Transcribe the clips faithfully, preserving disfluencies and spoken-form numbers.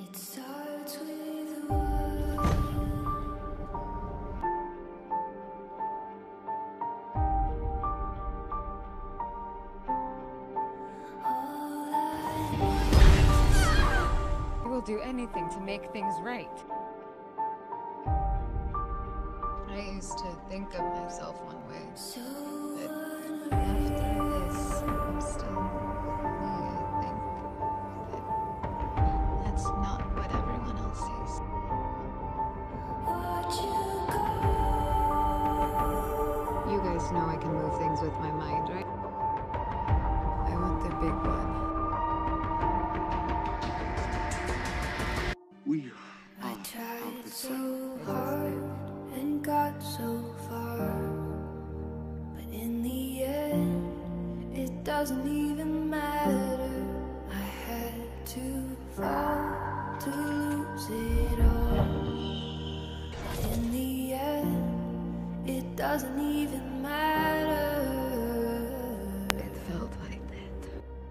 It starts with a word. All I will do anything to make things right. I used to think of myself one way, so but after this, I'm still me, I think. But that's not what everyone else sees. watch you go. You guys know I can move things with my mind, right? I want the big one. We I are tried the so same. hard and got so far, but in the end, it doesn't even matter. I had to fall to lose it all, but in the end, it doesn't even matter. It felt like that.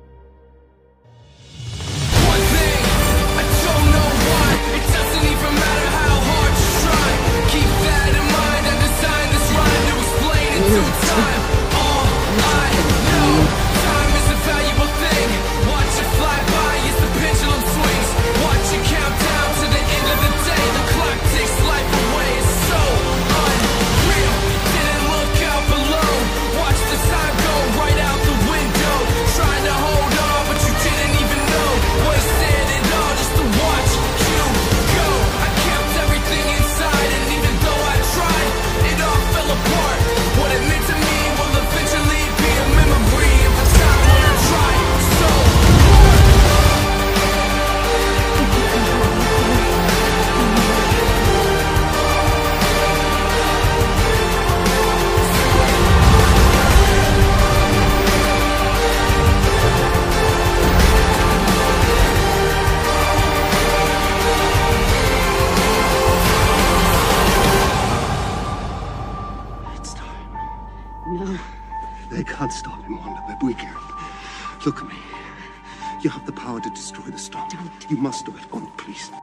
One thing, I don't know why. It doesn't even matter how hard you try. Keep that in mind. I designed this rhyme to explain in due time. All I know, time is a valuable thing. Watch it fly by as the pendulum swings. Watch it count down to the end of the day. The clock takes life away. It's so unreal. Didn't look out below. Watch the time go right out the window. Trying to hold on, but you didn't even know. Wasted it all just to watch you go. I kept everything inside, and even though I tried, it all fell apart. What it meant to me will eventually be a memory of the time when I tried so It's time. No. They can't stop him, Wanda, but we can. Look at me. You have the power to destroy the storm. Don't. You must do it. Oh, please.